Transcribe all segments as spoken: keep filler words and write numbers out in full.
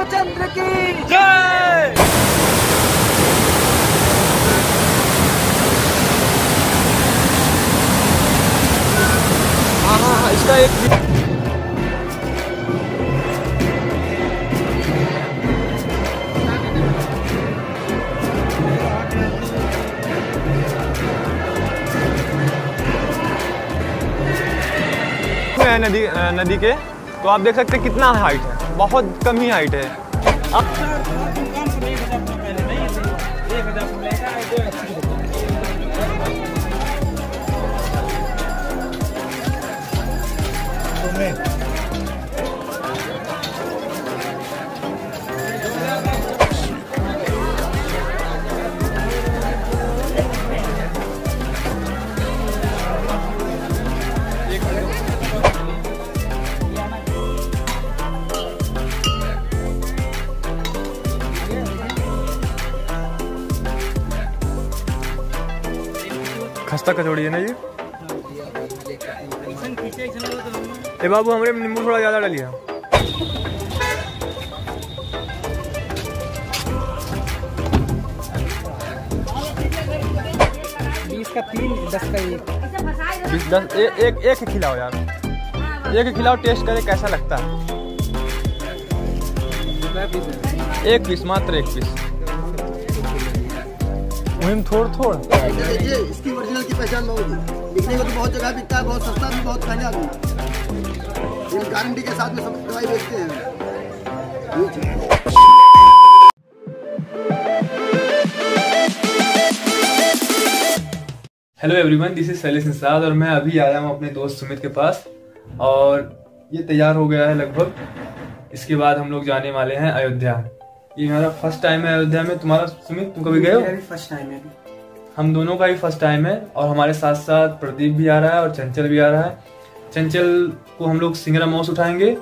रामचंद्र की जय। हाँ हाँ इसका एक है नदी नदी के, तो आप देख सकते हैं कितना हाइट है, बहुत कम ही हाइट है। खस्ता कचौड़ी है ना ये। ए बाबू हमारे नींबू थोड़ा ज्यादा डालिए। बीस का तीन, दस का एक। बीस दस ए, एक एक खिलाओ यार, एक खिलाओ, टेस्ट करे कैसा लगता है। एक पीस, मात्र एक पीस। मुहिम थोड़ थोड़ ये इसकी ओरिजिनल की पहचान बहुत है। बिकने को तो बहुत जगह बिकता है, बहुत सस्ता भी, बहुत महंगा भी। ये गारंटी के साथ में सब दवाई बेचते हैं। Hello everyone, this is Shailesh Nishad और मैं अभी आया हूँ अपने दोस्त सुमित के पास और ये तैयार हो गया है लगभग। इसके बाद हम लोग जाने वाले हैं अयोध्या। ये हमारा फर्स्ट टाइम है अयोध्या में। तुम्हारा सुमित, तुम कभी गए हो? फर्स्ट टाइम है। हम दोनों का ही फर्स्ट टाइम है और हमारे साथ साथ प्रदीप भी आ रहा है और चंचल भी आ रहा है। चंचल को हम लोग सिंगरा माउस उठाएंगे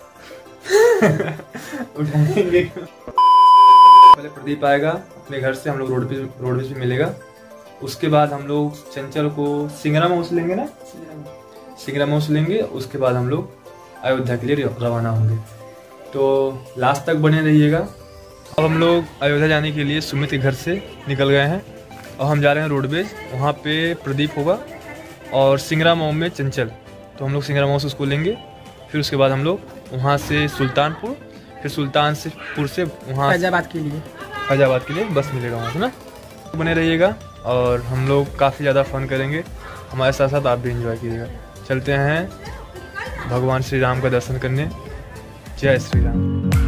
उठाएंगे पहले प्रदीप आएगा अपने घर से, हम लोग रोड पे रोड पे मिलेगा। उसके बाद हम लोग चंचल को सिंगरा माउस लेंगे ना, सिंगरा माउस लेंगे। उसके बाद हम लोग अयोध्या के लिए रवाना होंगे। तो लास्ट तक बने रहिएगा। अब हम लोग अयोध्या जाने के लिए सुमित के घर से निकल गए हैं और हम जा रहे हैं रोडवेज। वहाँ पे प्रदीप होगा और सिंगरा माउस में चंचल। तो हम लोग सिंगरा माउस उसको लेंगे। फिर उसके बाद हम लोग वहाँ से सुल्तानपुर, फिर सुल्तानपुर से वहाँ फैजाबाद के लिए फैजाबाद के लिए बस मिलेगा वहाँ से ना। बने रहिएगा और हम लोग काफ़ी ज़्यादा फन करेंगे। हमारे साथ साथ आप भी एंजॉय कीजिएगा। चलते हैं भगवान श्री राम का दर्शन करने। जय श्री राम।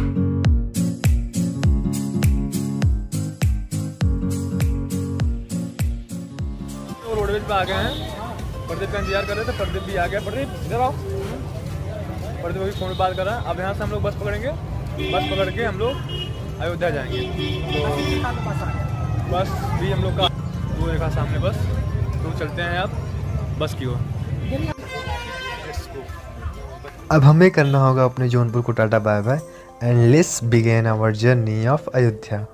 तो रोडवेज पे आ गए हैं। प्रदीप का इंतजार कर रहे थे, प्रदीप भी आ गया। प्रदीप इधर आओ। प्रदीप अभी फोन पे बात कर रहा है। अब यहाँ से हम लोग बस पकड़ेंगे। बस पकड़ के हम लोग अयोध्या जाएंगे। तो बस भी हम लोग का वो देखा सामने बस। तो चलते हैं अब बस की ओर। अब हमें करना होगा अपने जौनपुर को tata bye bye and let's begin our journey of Ayodhya.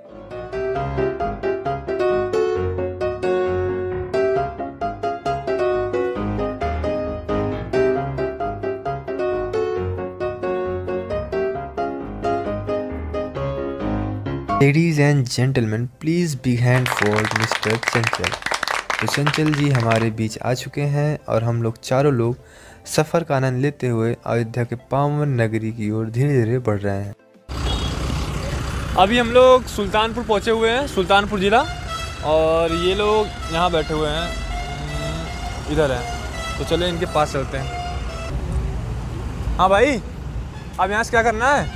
Ladies and gentleman, please big hand for mister Chanchal. तो चंचल जी हमारे बीच आ चुके हैं और हम लोग चारों लोग सफ़र का आनंद लेते हुए अयोध्या के पावन नगरी की ओर धीरे धीरे बढ़ रहे हैं। अभी हम लोग सुल्तानपुर पहुंचे हुए हैं, सुल्तानपुर ज़िला। और ये लोग यहाँ बैठे हुए हैं, इधर हैं। तो चले इनके पास चलते हैं। हाँ भाई, अब यहाँ से क्या करना है?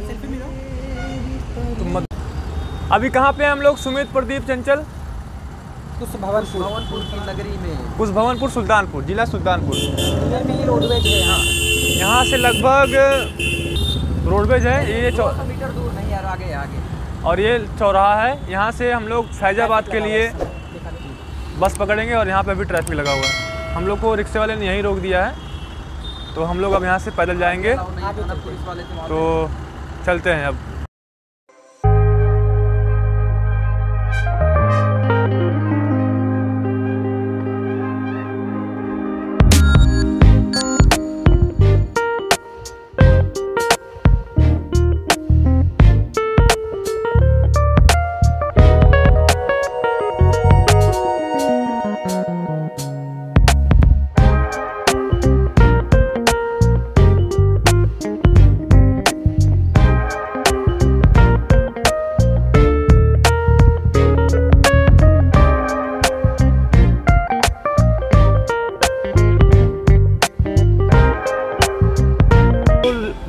तुम मत। अभी कहाँ पे हैं हम लोग? सुमित, प्रदीप, चंचल। कुछ भवनपुर भवनपुर की नगरी में, कुछ भवनपुर, सुल्तानपुर जिला, सुल्तानपुर। इधर में ही रोडवेज है। हाँ, यहाँ से लगभग रोडवेज है ये सौ मीटर दूर नहीं यार, आगे आगे। और ये चौराहा है। यहाँ से हम लोग फैजाबाद के लिए बस पकड़ेंगे और यहाँ पे भी ट्रैफिक लगा हुआ है। हम लोग को रिक्शे वाले ने यहीं रोक दिया है, तो हम लोग अब यहाँ से पैदल जाएंगे। तो चलते हैं अब।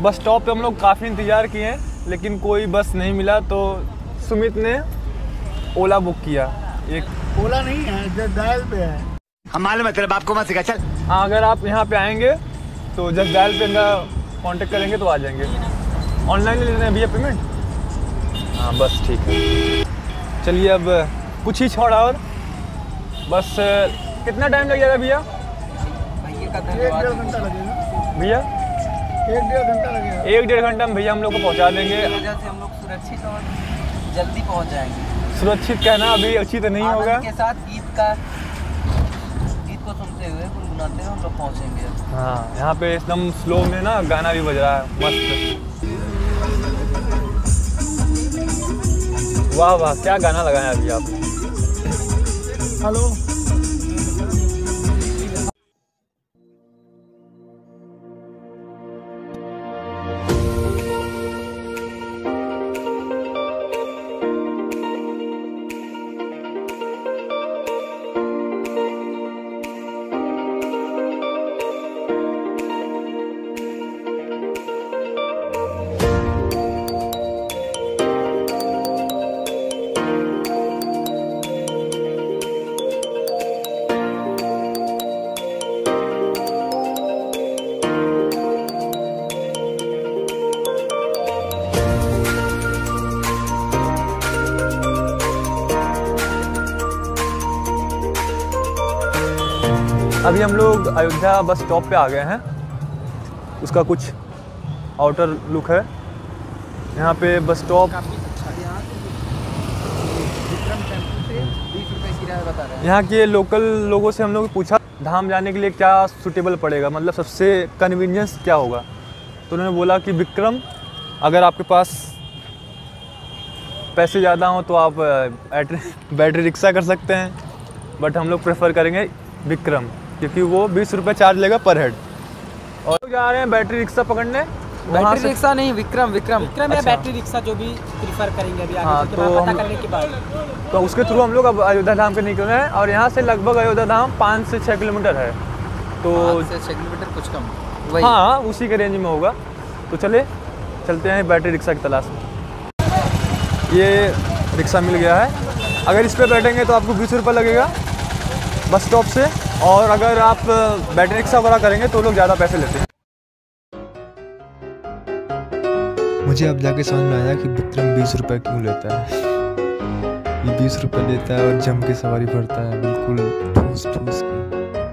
बस स्टॉप पे हम लोग काफ़ी इंतज़ार किए हैं लेकिन कोई बस नहीं मिला, तो सुमित ने ओला बुक किया। एक ओला नहीं है, जस्ट डायल पे है। हम मालूम है तेरे बाप को मत सिखा, चल। हाँ, अगर आप यहाँ पे आएंगे तो जस्ट डायल पे कांटेक्ट करेंगे तो आ जाएंगे। ऑनलाइन ले लेना है भैया पेमेंट? हाँ बस ठीक है। चलिए अब कुछ ही छोड़ा और बस। कितना टाइम लग जाएगा भैया? भैया का एक डेढ़ घंटा लगेगा भैया एक डेढ़ घंटा लगेगा एक डेढ़ घंटा में भैया हम लोग को पहुँचा देंगे। इस वजह से हम लोग सुरक्षित और जल्दी पहुंच जाएंगे। सुरक्षित कहना अभी उचित नहीं होगा। के साथ गीत का गीत को सुनते हुए गुनगुनाते हुए हम लोग पहुंचेंगे। हाँ, यहाँ पे एकदम स्लो में ना गाना भी बज रहा है मस्त। वाह वाह, क्या गाना लगाया अभी आप। हेलो। अभी हम लोग अयोध्या बस स्टॉप पे आ गए हैं। उसका कुछ आउटर लुक है। यहाँ पे बस स्टॉप, यहाँ के लोकल लोगों से हम लोग पूछा धाम जाने के लिए क्या सूटेबल पड़ेगा, मतलब सबसे कन्वीनियंस क्या होगा। तो उन्होंने बोला कि विक्रम, अगर आपके पास पैसे ज़्यादा हो तो आप बैटरी रिक्शा कर सकते हैं, बट हम लोग प्रेफर करेंगे विक्रम क्योंकि वो बीस रुपये चार्ज लेगा पर हेड। और लोग जा रहे हैं बैटरी रिक्शा पकड़ने। बैटरी रिक्शा नहीं, विक्रम विक्रम विक्रम या अच्छा। बैटरी रिक्शा जो भी प्रीफर करेंगे अभी आगे हाँ, चल के तो वहाँ पता हम- करने के बाद। तो उसके थ्रू हम लोग अब अयोध्या धाम के निकल रहे हैं और यहाँ से लगभग अयोध्या धाम पाँच से छः किलोमीटर है। तो पाँच से छः किलोमीटर कुछ कम वही। हाँ, उसी के रेंज में होगा। तो चले चलते हैं बैटरी रिक्शा की तलाश में। ये रिक्शा मिल गया है। अगर इस पर बैठेंगे तो आपको बीस रुपये लगेगा बस स्टॉप से, और अगर आप बैटरी रिक्शा वगैरह करेंगे तो लोग ज़्यादा पैसे लेते हैं। मुझे अब जाके समझ में आया कि विक्रम बीस रुपए क्यों लेता है। ये बीस रुपए लेता है और जम के सवारी भरता है, बिल्कुल ठूस ठूस के।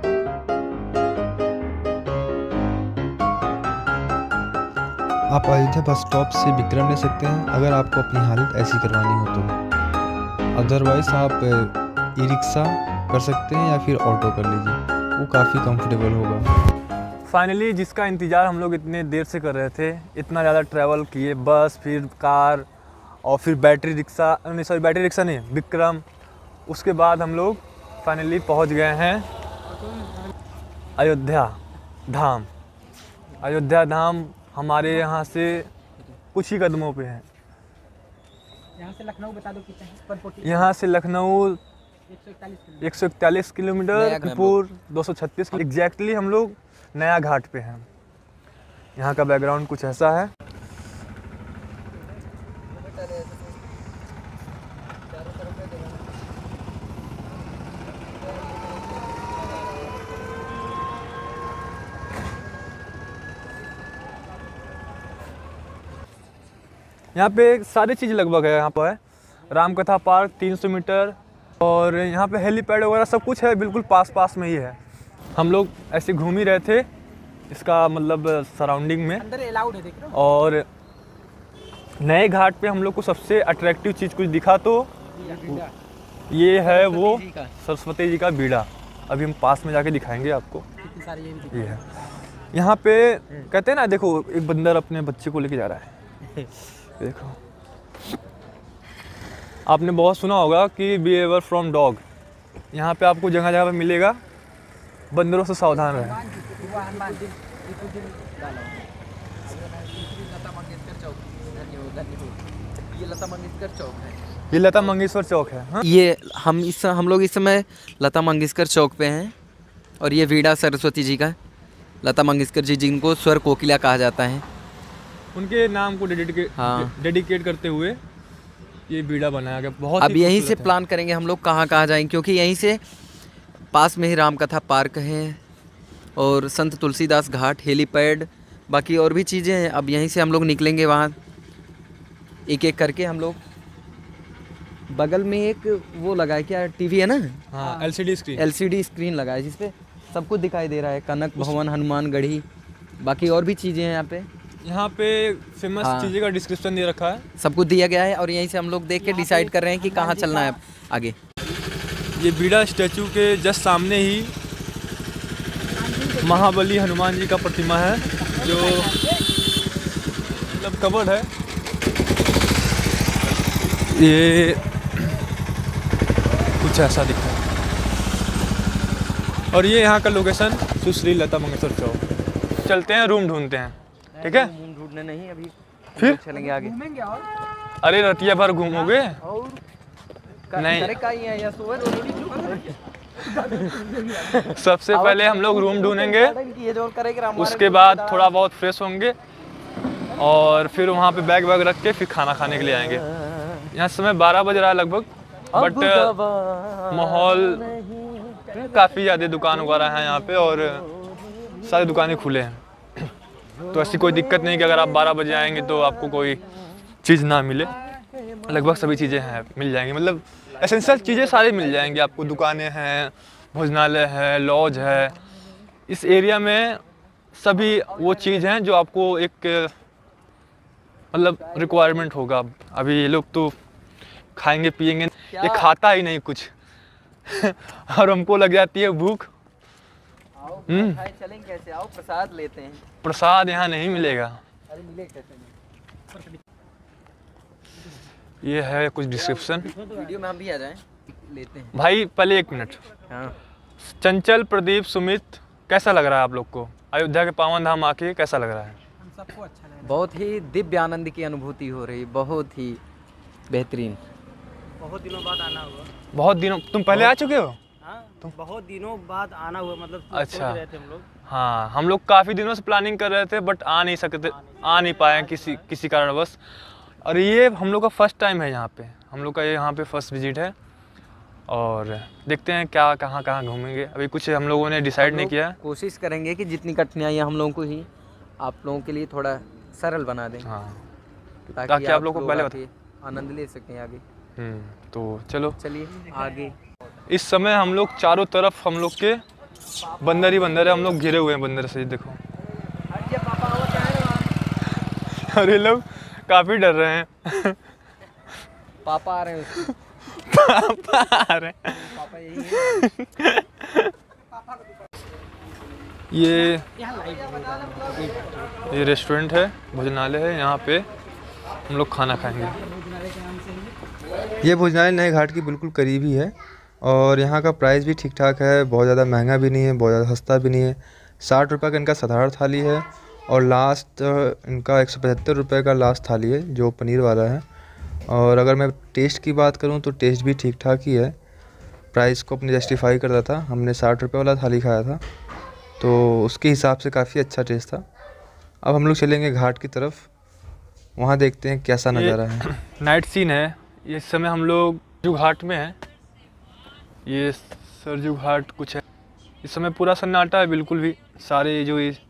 आप अयोध्या बस स्टॉप से विक्रम ले सकते हैं अगर आपको अपनी हालत ऐसी करवानी हो तो। अदरवाइज आप ई रिक्शा कर सकते हैं या फिर ऑटो कर लीजिए, वो काफ़ी कंफर्टेबल होगा। फाइनली जिसका इंतज़ार हम लोग इतने देर से कर रहे थे, इतना ज़्यादा ट्रैवल किए, बस फिर कार और फिर बैटरी रिक्शा, नहीं सॉरी बैटरी रिक्शा नहीं, विक्रम, उसके बाद हम लोग फाइनली पहुंच गए हैं अयोध्या धाम। अयोध्या धाम हमारे यहाँ से कुछ ही कदमों पे है। यहाँ से लखनऊ बता दो कितना है? वन फोर्टी यहाँ से लखनऊ एक सौ इकतालीस किलोमीटर। एक सौ इकतालीस किलोमीटर, नया घाट। कानपुर दो सौ छत्तीस। एग्जैक्टली हम लोग नया घाट पे हैं। यहाँ का बैकग्राउंड कुछ ऐसा है। यहाँ पे सारी चीज़ लगभग है। यहाँ पर रामकथा पार्क तीन सौ मीटर और यहाँ पे हेलीपैड वगैरह सब कुछ है, बिल्कुल पास पास में ही है। हम लोग ऐसे घूम ही रहे थे इसका मतलब सराउंडिंग में, अंदर अलाउड है, देख रहे हो? और नए घाट पे हम लोग को सबसे अट्रैक्टिव चीज़ कुछ दिखा तो ये है वो सरस्वती जी का बीड़ा। अभी हम पास में जाके दिखाएंगे आपको। कितनी सारी ये भी दिख ये है यहाँ पे, कहते हैं ना, देखो एक बंदर अपने बच्चे को लेके जा रहा है। देखो, आपने बहुत सुना होगा कि बी एवर फ्रॉम डॉग। यहाँ पे आपको जगह जगह पे मिलेगा, बंदरों से सावधान रहें। लता मंगेशकर चौक, धन्यवाद धन्यवाद। ये लता मंगेशकर चौक है। ये लता मंगेशकर चौक है। हाँ? ये हम इस हम लोग इस समय लता मंगेशकर चौक पे हैं और ये वीड़ा सरस्वती जी का, लता मंगेशकर जी जिनको स्वर कोकिला कहा जाता है, उनके नाम को डेडिकेट हाँ। डेडिकेट करते हुए ये बीड़ा बनाया गया। बहुत अब ही यहीं से खूबसूरत है। प्लान करेंगे हम लोग कहाँ कहाँ जाएंगे, क्योंकि यहीं से पास में ही रामकथा पार्क है और संत तुलसीदास घाट, हेलीपैड, बाकी और भी चीज़ें हैं। अब यहीं से हम लोग निकलेंगे वहाँ एक एक करके। हम लोग बगल में एक वो लगा है, क्या टीवी है ना, हाँ एलसीडी स्क्रीन एलसीडी स्क्रीन लगा है जिसपे सब कुछ दिखाई दे रहा है, कनक भवन, हनुमान गढ़ी, बाकी और भी चीज़ें हैं यहाँ पे। यहाँ पे फेमस हाँ। चीज़ें का डिस्क्रिप्शन दे रखा है। सब कुछ दिया गया है और यहीं से हम लोग देख के डिसाइड कर रहे हैं कि कहाँ चलना है आगे। ये बीड़ा स्टैचू के जस्ट सामने ही महाबली हनुमान जी का प्रतिमा है, जो मतलब कवर्ड है। ये कुछ ऐसा दिखता है। और ये यहाँ का लोकेशन सुश्री लता मंगेशकर चौक। चलते हैं, रूम ढूंढते हैं, ठीक है? रूम ढूंढने नहीं, अभी फिर चलेंगे आगे। घूमेंगे और अरे रतिया भर घूमोगे? और का- नहीं। करे का ही है या सोए सबसे पहले हम लोग रूम ढूंढेंगे, ये जो करेगा राम उसके बाद थोड़ा बहुत फ्रेश होंगे और फिर वहाँ पे बैग वैग रख के फिर खाना खाने के लिए आएंगे। यहाँ समय बारह बज रहा है लगभग, बट माहौल काफ़ी ज़्यादा दुकान वगैरह हैं यहाँ पे और सारी दुकानें खुले हैं, तो ऐसी कोई दिक्कत नहीं कि अगर आप बारह बजे आएंगे तो आपको कोई चीज़ ना मिले। लगभग सभी चीज़ें हैं, मिल जाएंगी, मतलब एसेंशियल चीज़ें सारी मिल जाएंगी आपको। दुकानें हैं, भोजनालय है, लॉज है। इस एरिया में सभी वो चीज़ हैं जो आपको एक मतलब रिक्वायरमेंट होगा। अभी ये लोग तो खाएंगे पिएंगे, ये खाता ही नहीं कुछ और हमको लग जाती है भूख। हम्म चलेंगे कैसे, आओ प्रसाद लेते हैं। प्रसाद यहाँ नहीं मिलेगा। अरे मिले कैसे नहीं? ये है कुछ डिस्क्रिप्शन। वीडियो में हम भी आ जाएं, लेते हैं। भाई पहले एक मिनट, हाँ। चंचल, प्रदीप, सुमित, कैसा लग रहा है आप लोग को अयोध्या के पावन धाम आके? कैसा लग रहा है? हम सबको अच्छा लग बहुत ही दिव्य आनंद की अनुभूति हो रही, बहुत ही बेहतरीन। रहा है। बहुत दिनों बाद आना हुआ। बहुत दिनों, तुम पहले आ चुके हो? हाँ, बहुत दिनों बाद आना हुआ, मतलब सोच अच्छा। रहे थे हम लोग। हाँ, हम लोग काफ़ी दिनों से प्लानिंग कर रहे थे बट आ नहीं सकते, आ नहीं पाए किसी किसी कारणवश। और ये हम लोग का फर्स्ट टाइम है यहाँ पे, हम लोग का ये यहाँ पे फर्स्ट विजिट है और देखते हैं क्या कहाँ कहाँ घूमेंगे। अभी कुछ हम लोगों ने डिसाइड नहीं किया। कोशिश करेंगे कि जितनी कठिनाइयाँ हम लोगों को ही आप लोगों के लिए थोड़ा सरल बना दें, हाँ, ताकि, ताकि आप लोगों को पहले आके आनंद ले सकें आगे। हम्म तो चलो, चलिए आगे। इस समय हम लोग चारों तरफ हम लोग के बंदर ही बंदर है, हम लोग घिरे हुए हैं बंदर से। देखो और ये लोग काफ़ी डर रहे हैं। पापा आ रहे हैं उसके। पापा आ रहे हैं। पापा यही है। ये ये रेस्टोरेंट है, भोजनालय है, यहाँ पे हम लोग खाना खाएंगे। ये भोजनालय नए घाट की बिल्कुल करीब ही है और यहाँ का प्राइस भी ठीक ठाक है, बहुत ज़्यादा महंगा भी नहीं है, बहुत ज़्यादा सस्ता भी नहीं है। साठ रुपये का इनका साधारण थाली है और लास्ट इनका एक सौ पचहत्तर रुपये का लास्ट थाली है जो पनीर वाला है। और अगर मैं टेस्ट की बात करूँ तो टेस्ट भी ठीक ठाक ही है। प्राइस को अपने जस्टिफाई करता था, हमने साठ रुपये वाला थाली खाया था तो उसके हिसाब से काफ़ी अच्छा टेस्ट था। अब हम लोग चलेंगे घाट की तरफ, वहाँ देखते हैं कैसा नज़ारा है। नाइट सीन है। ये इस समय हम लोग सरजू घाट में हैं। ये सरजू घाट कुछ है, इस समय पूरा सन्नाटा है बिल्कुल भी। सारे जो ये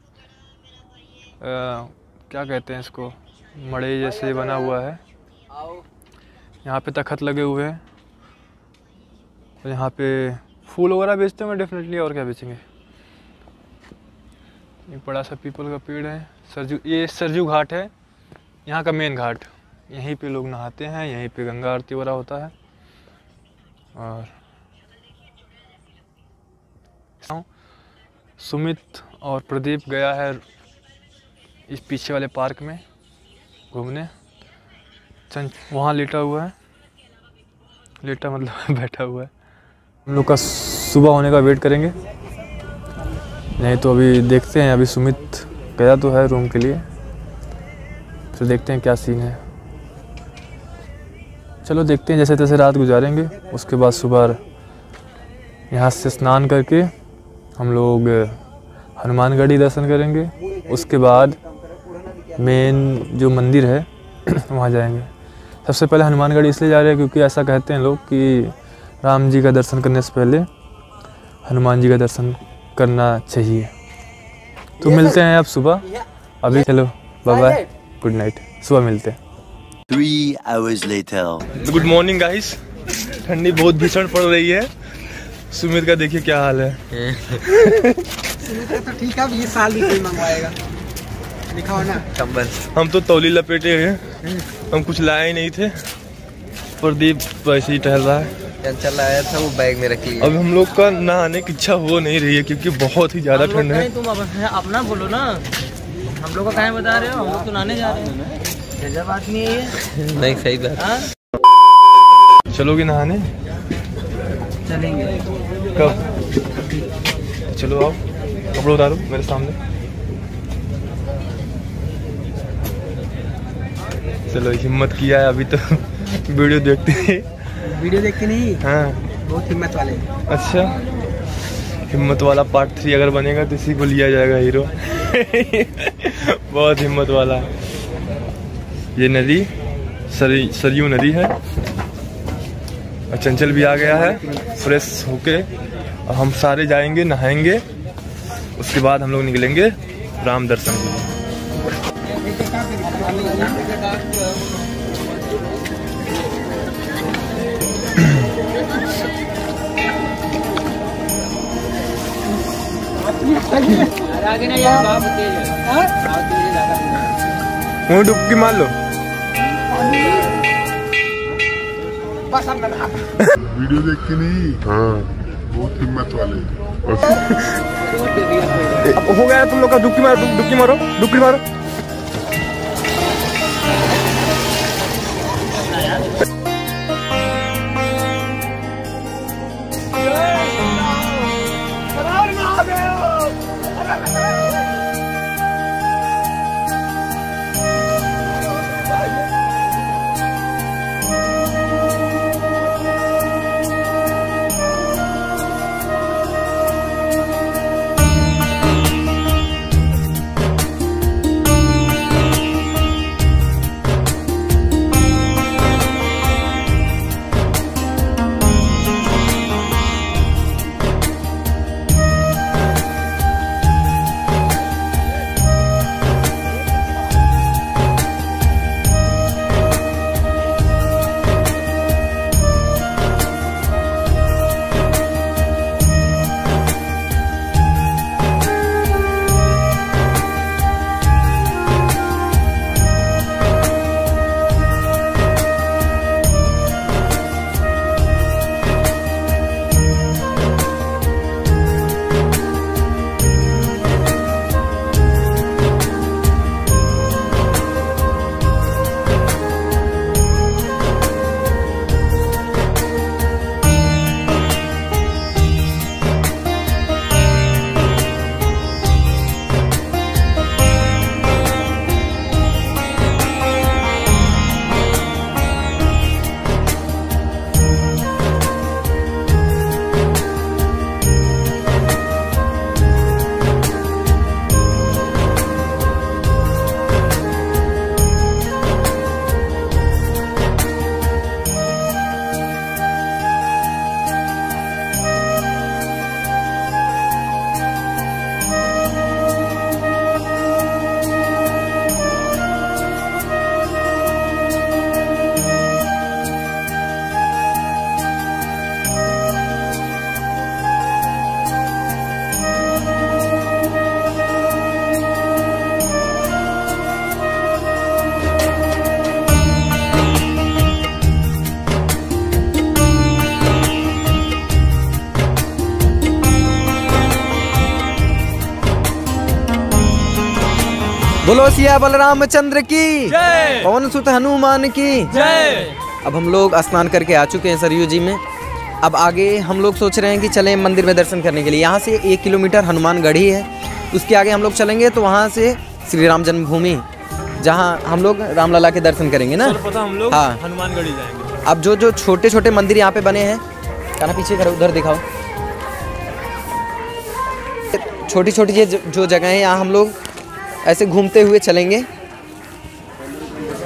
क्या कहते हैं इसको, मड़े जैसे बना हुआ है, यहाँ पे तखत लगे हुए हैं और यहाँ पे फूल वगैरह बेचते होंगे डेफिनेटली, और क्या बेचेंगे। एक बड़ा सा पीपल का पेड़ है। सरजू, ये सरजू घाट है, यहाँ का मेन घाट। यहीं पे लोग नहाते हैं, यहीं पे गंगा आरती वगैरह होता है। और सुमित और प्रदीप गया है इस पीछे वाले पार्क में घूमने। चंच वहाँ लेटा हुआ है, लेटा मतलब बैठा हुआ है। हम लोग का सुबह होने का वेट करेंगे, नहीं तो अभी देखते हैं। अभी सुमित गया तो है रूम के लिए, फिर देखते हैं क्या सीन है। चलो देखते हैं, जैसे तैसे रात गुजारेंगे, उसके बाद सुबह यहाँ से स्नान करके हम लोग हनुमानगढ़ी दर्शन करेंगे। उसके बाद मेन जो मंदिर है वहाँ जाएंगे। सबसे पहले हनुमानगढ़ी इसलिए जा रहे हैं क्योंकि ऐसा कहते हैं लोग कि राम जी का दर्शन करने से पहले हनुमान जी का दर्शन करना चाहिए। तो मिलते हैं अब सुबह, अभी चलो बाय बाय, गुड नाइट, सुबह मिलते हैं। Three hours later. Good morning guys, ठंडी बहुत भीषण पड़ रही है। सुमित का देखिए क्या हाल है। तो ठीक है, अब ये साल भी कोई मंगवाएगा, दिखाओ ना कंबल। हम तो तौली लपेटे हैं, हम कुछ लाए ही नहीं थे। प्रदीप वैसे ही टहल रहा है। चल आया था वो बैग में रख लिया। अब हम लोग का नहाने की इच्छा हो नहीं रही है क्योंकि बहुत ही ज्यादा ठंड है। तुम अपना बोलो ना, हम लोग को कहाँ बता रहे हो, हम लोग तो नहाने जा रहे हैं। ऐसा बात नहीं है ये। नहीं सही बात। चलोगे नहाने? चलेंगे। कब? चलो आओ, कपड़े उतारो मेरे सामने। चलो हिम्मत किया है अभी तो वीडियो देखते हैं। वीडियो देखते नहीं? हाँ बहुत हिम्मत वाले। अच्छा, हिम्मत वाला पार्ट थ्री अगर बनेगा तो इसी को लिया जाएगा हीरो। बहुत हिम्मत वाला है। ये नदी सरी सरयू नदी है और चंचल भी आ गया है फ्रेश होके। और हम सारे जाएंगे नहाएंगे, उसके बाद हम लोग निकलेंगे राम दर्शन के लिए। आगे ना यार, बाप तेज है। वो डुबकी मार लो। वीडियो देख के नहीं, हाँ बहुत हिम्मत वाले। अब हो गया तुम लोग का, डुबकी मारो, डुबकी मारो, डुबकी मारो। बोलो सिया बलरामचंद्र की जय, पवन सुत हनुमान की जय। अब हम लोग स्नान करके आ चुके हैं सरयू जी में। अब आगे हम लोग सोच रहे हैं कि चलें मंदिर में दर्शन करने के लिए। यहाँ से एक किलोमीटर हनुमानगढ़ी है, उसके आगे हम लोग चलेंगे तो वहाँ से श्री राम जन्मभूमि, जहाँ हम लोग रामलला के दर्शन करेंगे ना। हम लोग हाँ हनुमानगढ़ी जाएंगे। अब जो जो छोटे छोटे मंदिर यहाँ पे बने हैं, कहना पीछे करो, उधर दिखाओ। छोटी छोटी जो जगह है यहाँ हम लोग ऐसे घूमते हुए चलेंगे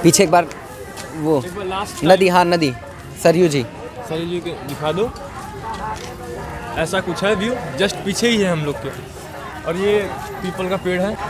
पीछे एक बार वो एक बार लास्ट नदी, हाँ नदी सरयू जी, सरयू जी के दिखा दो। ऐसा कुछ है व्यू, जस्ट पीछे ही है हम लोग के, और ये पीपल का पेड़ है।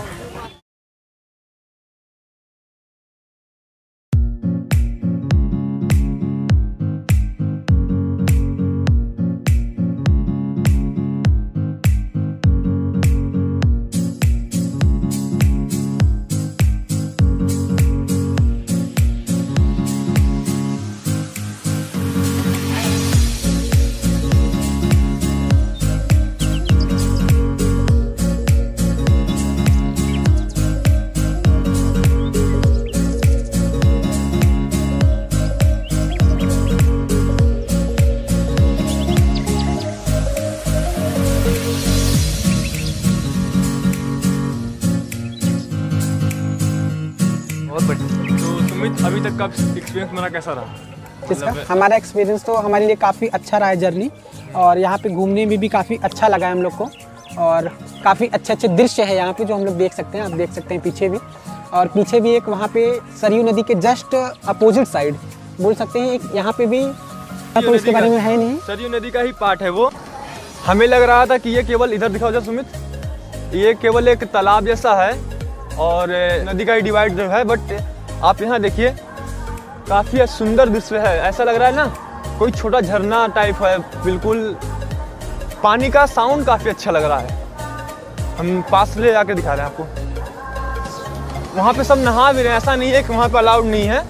तो सुमित, अभी तक का एक्सपीरियंस मेरा कैसा रहा? किसका? हमारा एक्सपीरियंस तो हमारे लिए काफ़ी अच्छा रहा है जर्नी, और यहाँ पे घूमने में भी काफ़ी अच्छा लगा है हम लोग को, और काफ़ी अच्छे अच्छे दृश्य है यहाँ पे जो हम लोग देख सकते हैं। आप देख सकते हैं पीछे भी, और पीछे भी एक वहाँ पे सरयू नदी के जस्ट अपोजिट साइड बोल सकते हैं एक यहाँ पे भी, तो इसके बारे में है नहीं। सरयू नदी का ही पार्ट है वो। हमें लग रहा था कि ये केवल इधर दिखाओ जा सुमित, ये केवल एक तालाब जैसा है और नदी का ही डिवाइड जो है, बट आप यहाँ देखिए काफ़ी सुंदर दृश्य है। ऐसा लग रहा है ना कोई छोटा झरना टाइप है, बिल्कुल पानी का साउंड काफ़ी अच्छा लग रहा है। हम पास ले जाके दिखा रहे हैं आपको। वहाँ पे सब नहा भी रहे हैं, ऐसा नहीं है कि वहाँ पे अलाउड नहीं है।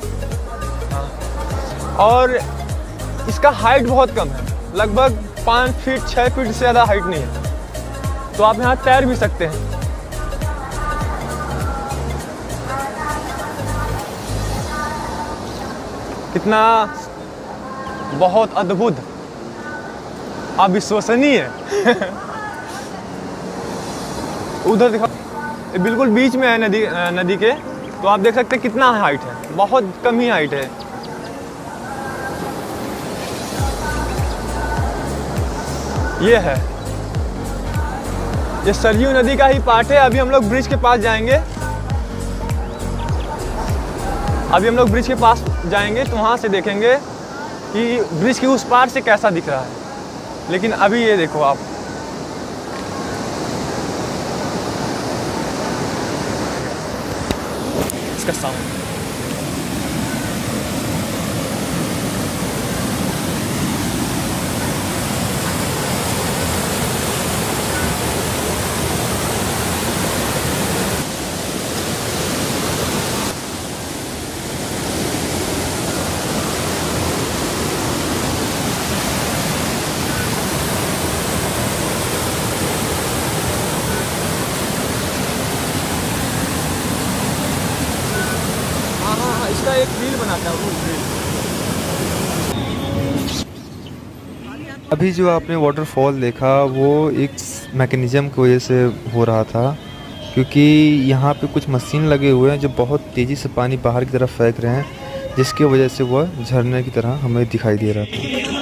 और इसका हाइट बहुत कम है, लगभग पाँच फीट छः फीट से ज़्यादा हाइट नहीं है, तो आप यहाँ तैर भी सकते हैं। कितना बहुत अद्भुत, अविश्वसनीय उधर दिखाओ, बिल्कुल बीच में है नदी नदी के, तो आप देख सकते हैं कितना हाइट है, बहुत कम ही हाइट है। ये है, ये सरयू नदी का ही पार्ट है। अभी हम लोग ब्रिज के पास जाएंगे, अभी हम लोग ब्रिज के पास जाएंगे तो वहाँ से देखेंगे कि ब्रिज के उस पार से कैसा दिख रहा है। लेकिन अभी ये देखो आप, इसका साउंड। इसका एक रील बनाता है वो रील। अभी जो आपने वाटरफॉल देखा वो एक मैकेनिज़्म की वजह से हो रहा था, क्योंकि यहाँ पे कुछ मशीन लगे हुए हैं जो बहुत तेज़ी से पानी बाहर की तरफ फेंक रहे हैं, जिसकी वजह से वह झरने की तरह हमें दिखाई दे रहा था।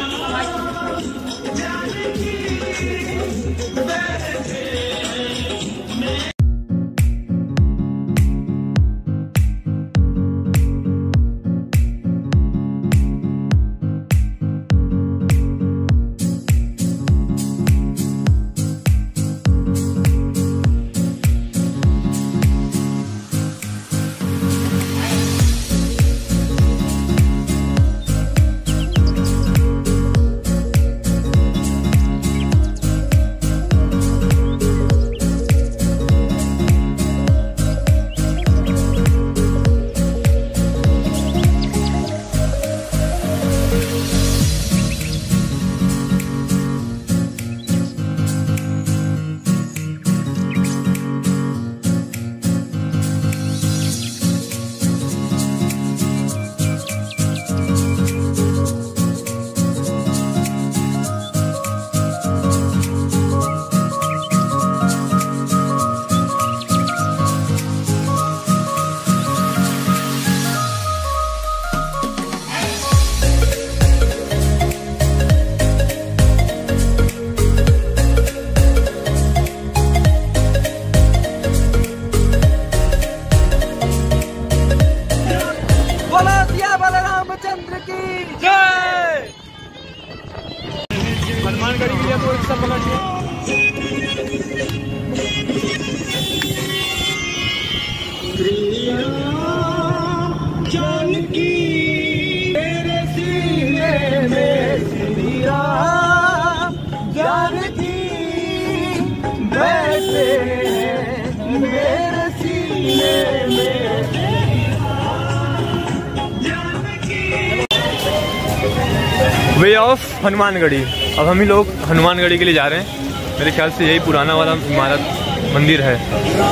Way of Hanumangarhi. अब हम ही लोग हनुमानगढ़ी के लिए जा रहे हैं। मेरे ख्याल से यही पुराना वाला इमारत मंदिर है।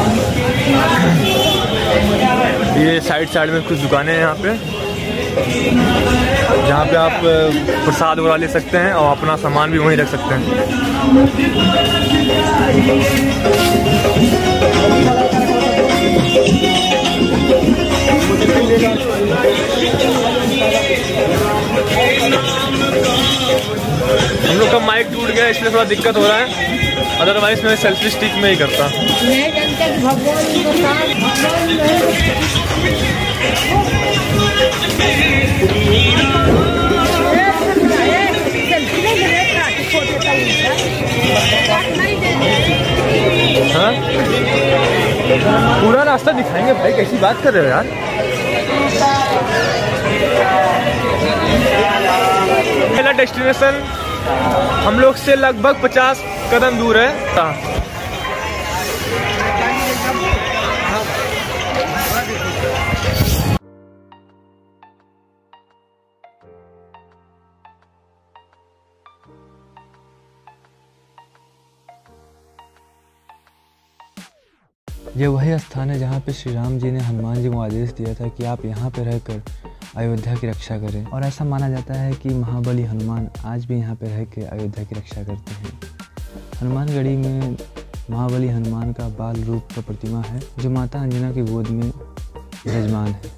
ये साइड साइड में कुछ दुकानें हैं यहाँ पे, जहाँ पे आप प्रसाद वगैरह ले सकते हैं और अपना सामान भी वहीं रख सकते हैं। हम लोग का माइक टूट गया इसलिए थोड़ा दिक्कत हो रहा है, अदरवाइज मैं सेल्फी स्टिक में ही करता। हाँ? पूरा रास्ता दिखाएंगे भाई, कैसी बात कर रहे हो यार। पहला डेस्टिनेशन हम लोग से लगभग पचास कदम दूर है। यह वही स्थान है जहाँ पे श्री राम जी ने हनुमान जी को आदेश दिया था कि आप यहाँ पे रहकर अयोध्या की रक्षा करें। और ऐसा माना जाता है कि महाबली हनुमान आज भी यहाँ पे रह के अयोध्या की रक्षा करते हैं। हनुमानगढ़ी में महाबली हनुमान का बाल रूप का प्रतिमा है जो माता अंजना की गोद में विराजमान है।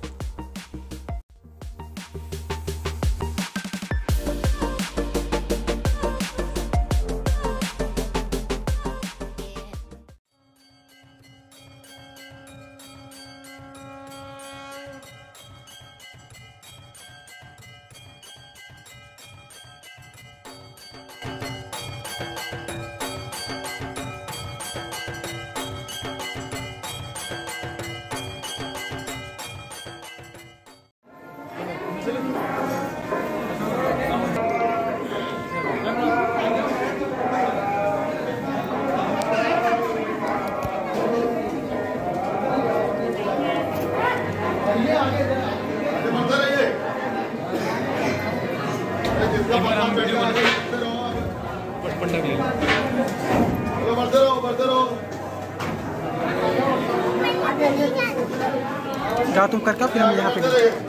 क्या तुम करके फिर हम यहाँ पे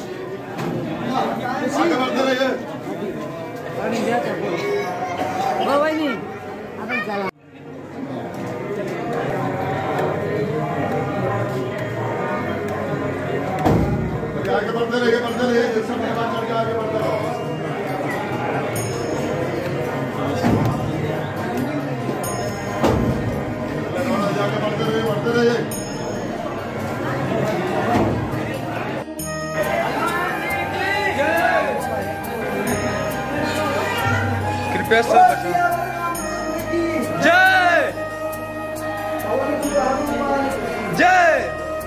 आगे बढ़ते रहिए, बढ़ते रहिए, जैसे मेहमान करके आगे बढ़ते रहो। आगे बढ़ते रहिए, बढ़ते रहिए। कृपया सब जय जय।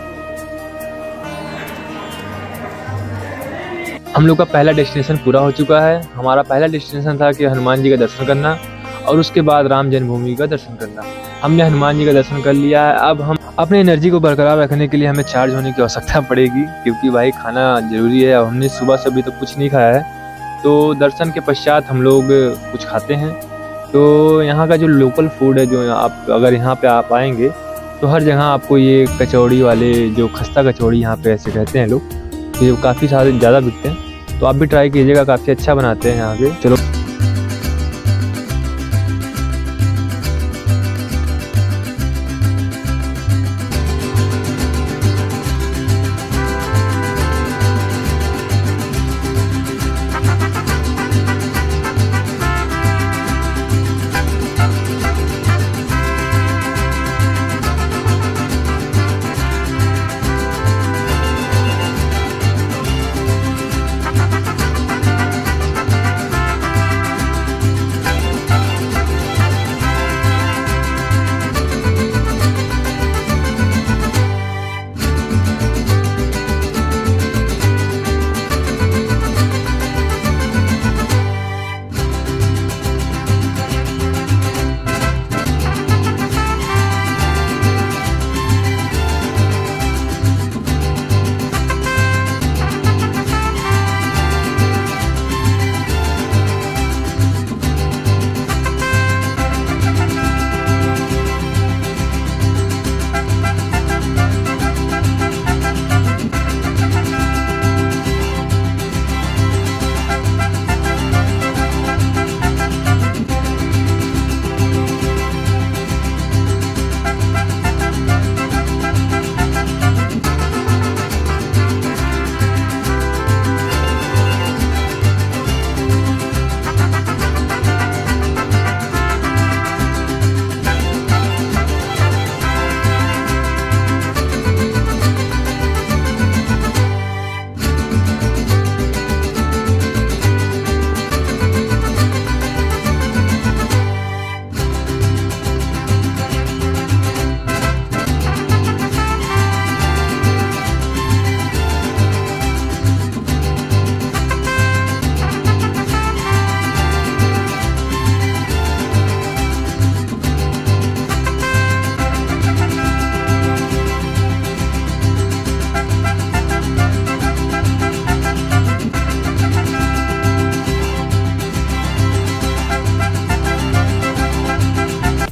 हम लोग का पहला डेस्टिनेशन पूरा हो चुका है। हमारा पहला डेस्टिनेशन था कि हनुमान जी का दर्शन करना और उसके बाद राम जन्मभूमि का दर्शन करना। हमने हनुमान जी का दर्शन कर लिया है। अब हम अपने एनर्जी को बरकरार रखने के लिए हमें चार्ज होने की आवश्यकता पड़ेगी, क्योंकि भाई खाना जरूरी है। अब हमने सुबह से अभी तक तो कुछ नहीं खाया है, तो दर्शन के पश्चात हम लोग कुछ खाते हैं। तो यहाँ का जो लोकल फूड है, जो आप अगर यहाँ पे आप आएंगे तो हर जगह आपको ये कचौड़ी वाले, जो खस्ता कचौड़ी यहाँ पे ऐसे कहते हैं लोग, तो ये काफ़ी सारे ज़्यादा बिकते हैं। तो आप भी ट्राई कीजिएगा, काफ़ी अच्छा बनाते हैं यहाँ पे। चलो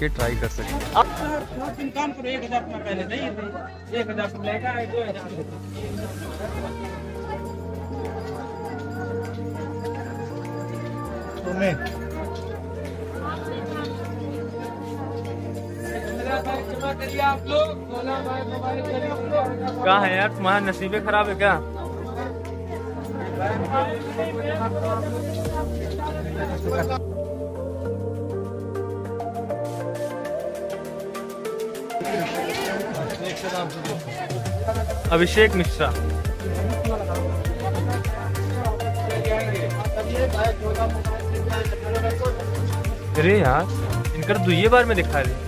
आके ट्राई कर सकते हैं। काम करो, एक हजार पहले नहीं एक हजार लेगा दो हजार आप लोग। कहाँ है यार, तुम्हारा नसीबे खराब है क्या? अभिषेक मिश्रा। अरे यार इनका दुइये बार में दिखा रही।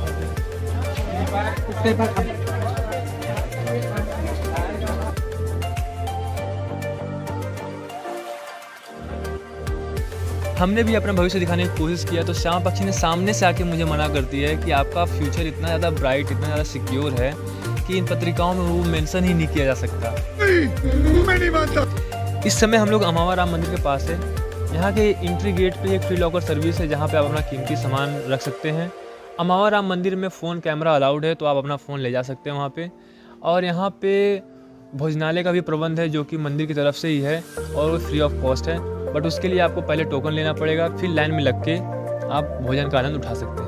हमने भी अपना भविष्य दिखाने की कोशिश किया तो श्याम पक्षी ने सामने से आके मुझे मना कर दिया है कि आपका फ्यूचर इतना ज़्यादा ब्राइट, इतना ज़्यादा सिक्योर है कि इन पत्रिकाओं में वो मेंशन ही नहीं किया जा सकता। मैं नहीं मानता। इस समय हम लोग अमावा राम मंदिर के पास है। यहाँ के एंट्री गेट पे एक फ्री लॉकर सर्विस है जहाँ पे आप अपना कीमती सामान रख सकते हैं। अमावा राम मंदिर में फ़ोन कैमरा अलाउड है, तो आप अपना फ़ोन ले जा सकते हैं वहाँ पे। और यहाँ पे भोजनालय का भी प्रबंध है जो कि मंदिर की तरफ से ही है और वो फ्री ऑफ कॉस्ट है, बट उसके लिए आपको पहले टोकन लेना पड़ेगा, फिर लाइन में लग के आप भोजन का आनंद उठा सकते हैं।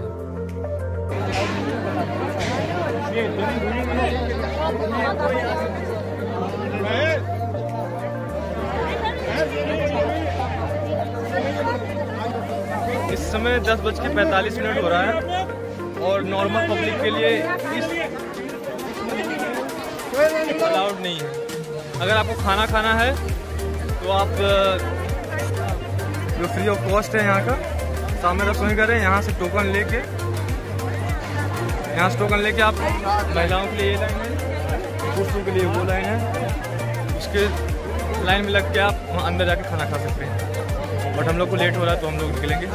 इस समय दस बज के पैंतालीस मिनट हो रहा है और नॉर्मल पब्लिक के लिए इस अलाउड नहीं है। अगर आपको खाना खाना है तो आप जो फ्री ऑफ कॉस्ट है यहाँ का सामने रसोई घर है, यहाँ से टोकन लेके यहाँ से टोकन लेके आप महिलाओं के लिए ये लाइन है, पुरुषों के लिए वो लाइन है, उसके लाइन में लग के आप वहाँ अंदर जाके खाना खा सकते हैं। बट हम लोग को लेट हो रहा है तो हम लोग निकलेंगे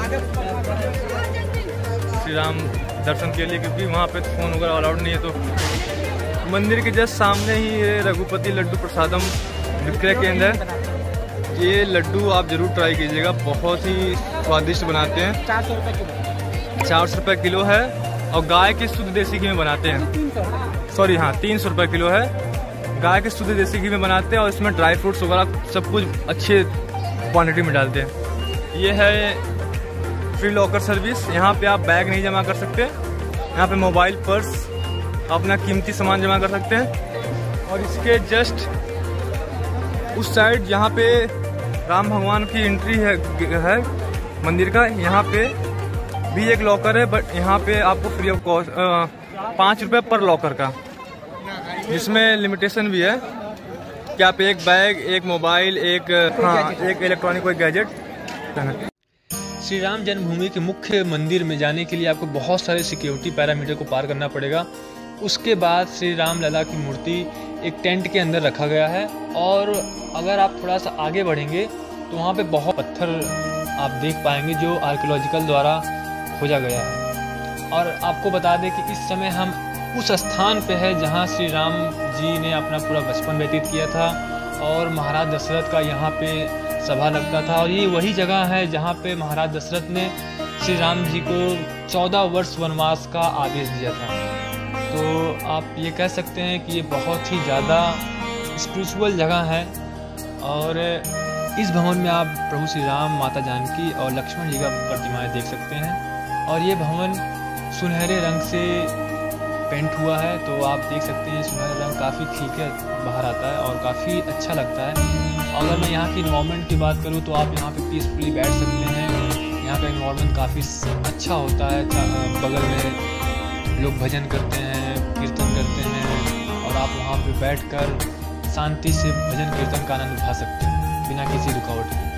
श्री राम दर्शन के लिए, क्योंकि वहाँ पे फ़ोन वगैरह अलाउड नहीं है। तो मंदिर के जस्ट सामने ही ये रघुपति लड्डू प्रसादम विक्रय केंद्र है। ये लड्डू आप ज़रूर ट्राई कीजिएगा, बहुत ही स्वादिष्ट बनाते हैं। चार सौ रुपये किलो चार सौ रुपये किलो है और गाय के शुद्ध देसी घी में बनाते हैं। सॉरी हाँ, तीन सौ रुपये किलो है। गाय के शुद्ध देसी घी में बनाते हैं और इसमें ड्राई फ्रूट्स वगैरह सब कुछ अच्छे क्वांटिटी में डालते हैं। ये है फ्री लॉकर सर्विस। यहाँ पे आप बैग नहीं जमा कर सकते, यहाँ पे मोबाइल, पर्स, अपना कीमती सामान जमा कर सकते हैं। और इसके जस्ट उस साइड जहाँ पे राम भगवान की एंट्री है, है मंदिर का, यहाँ पे भी एक लॉकर है, बट यहाँ पे आपको फ्री ऑफ कॉस्ट पाँच रुपये पर लॉकर का, जिसमें लिमिटेशन भी है कि आप एक बैग, एक मोबाइल, एक हाँ एक इलेक्ट्रॉनिक कोई गैजेट। श्री राम जन्मभूमि के मुख्य मंदिर में जाने के लिए आपको बहुत सारे सिक्योरिटी पैरामीटर को पार करना पड़ेगा। उसके बाद श्री राम लला की मूर्ति एक टेंट के अंदर रखा गया है और अगर आप थोड़ा सा आगे बढ़ेंगे तो वहाँ पे बहुत पत्थर आप देख पाएंगे जो आर्कियोलॉजिकल द्वारा खोजा गया है। और आपको बता दें कि इस समय हम उस स्थान पे है जहाँ श्री राम जी ने अपना पूरा बचपन व्यतीत किया था और महाराज दशरथ का यहाँ पे सभा लगता था। और ये वही जगह है जहाँ पे महाराज दशरथ ने श्री राम जी को चौदह वर्ष वनवास का आदेश दिया था। तो आप ये कह सकते हैं कि ये बहुत ही ज़्यादा स्पिरिचुअल जगह है। और इस भवन में आप प्रभु श्री राम, माता जानकी और लक्ष्मण जी का प्रतिमाएं देख सकते हैं। और ये भवन सुनहरे रंग से पेंट हुआ है, तो आप देख सकते हैं सुनहरा रंग काफ़ी खिल के बाहर आता है और काफ़ी अच्छा लगता है। अगर मैं यहाँ की इन्वायरमेंट की बात करूँ तो आप यहाँ पे पीसफुली बैठ सकते हैं। यहाँ का इन्वायरमेंट काफ़ी अच्छा होता है। बगल में लोग भजन करते हैं, कीर्तन करते हैं और आप वहाँ पे बैठकर शांति से भजन कीर्तन का आनंद उठा सकते हैं बिना किसी रुकावट के।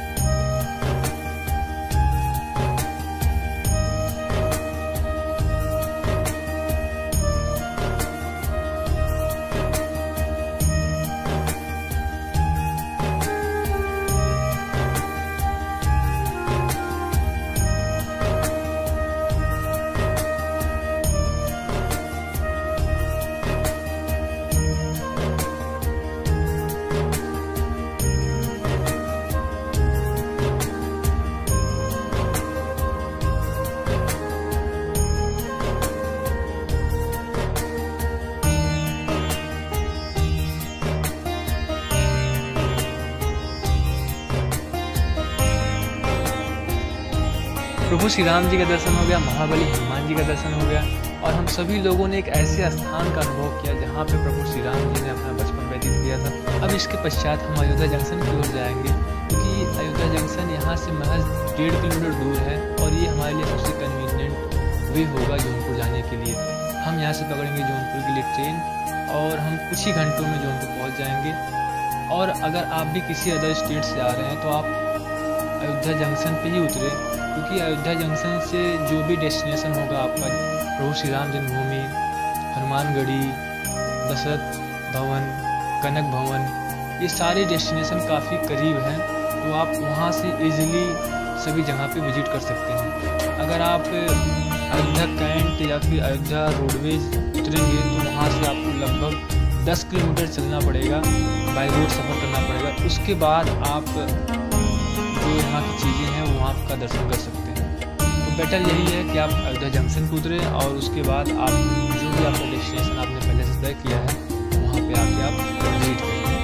प्रभु श्री राम जी का दर्शन हो गया, महाबली हनुमान जी का दर्शन हो गया, और हम सभी लोगों ने एक ऐसे स्थान का अनुभव किया जहाँ पे प्रभु श्री राम जी ने अपना बचपन व्यतीत किया था। अब इसके पश्चात हम अयोध्या जंक्शन की ओर जाएंगे, क्योंकि अयोध्या जंक्शन यहाँ से महज डेढ़ किलोमीटर दूर है और ये हमारे लिए सबसे कन्वीनियंट वे होगा जौनपुर जाने के लिए। हम यहाँ से पकड़ेंगे जौनपुर के लिए ट्रेन और हम कुछ ही घंटों में जौनपुर पहुँच जाएंगे। और अगर आप भी किसी अदर स्टेट से आ रहे हैं तो आप अयोध्या जंक्शन पे ही उतरे, क्योंकि अयोध्या जंक्शन से जो भी डेस्टिनेशन होगा आपका, प्रभु श्री राम जन्मभूमि, हनुमानगढ़ी, दशरथ भवन, कनक भवन, ये सारे डेस्टिनेशन काफ़ी करीब हैं, तो आप वहाँ से इजीली सभी जगह पे विजिट कर सकते हैं। अगर आप अयोध्या कैंट या फिर अयोध्या रोडवेज उतरेंगे तो वहाँ से आपको लगभग दस किलोमीटर चलना पड़ेगा, बाई रोड सफ़र करना पड़ेगा। उसके बाद आप जो यहाँ की चीज़ें हैं वो आपका दर्शन कर सकते हैं। तो बेटर यही है कि आप अयोध्या जंक्शन को उतरें और उसके बाद आप जो भी आपका डेस्टिनेशन आपने पहले से तय किया है वहाँ पे आके आप विजिट करेंगे।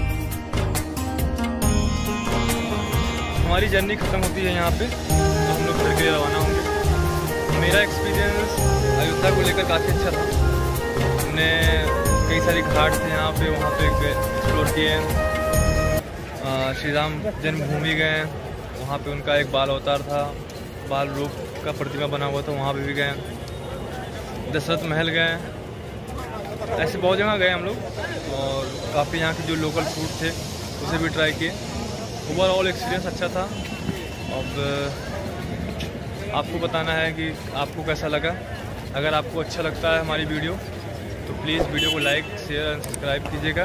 हमारी जर्नी ख़त्म होती है यहाँ पे, तो हम लोग फिर के रवाना होंगे। मेरा एक्सपीरियंस अयोध्या को लेकर काफ़ी अच्छा था। हमने कई सारे घाट थे यहाँ पे, वहाँ पे एक्सप्लोर किए। श्री राम जन्मभूमि गए, वहाँ पे उनका एक बाल अवतार था, बाल रूप का प्रतिमा बना हुआ था, वहाँ पे भी गए। दशरथ महल गए, ऐसे बहुत जगह गए हम लोग, और काफ़ी यहाँ के जो लोकल फूड थे उसे भी ट्राई किए। ओवरऑल एक्सपीरियंस अच्छा था। अब आपको बताना है कि आपको कैसा लगा। अगर आपको अच्छा लगता है हमारी वीडियो तो प्लीज़ वीडियो को लाइक, शेयर एंड सब्सक्राइब कीजिएगा,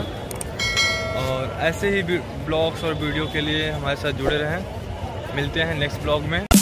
और ऐसे ही ब्लॉग्स और वीडियो के लिए हमारे साथ जुड़े रहें। मिलते हैं नेक्स्ट ब्लॉग में।